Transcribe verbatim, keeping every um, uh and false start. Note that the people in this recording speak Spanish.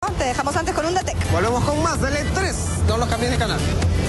Te dejamos antes con un Datec. Volvemos con más del E tres. No los cambies de canal.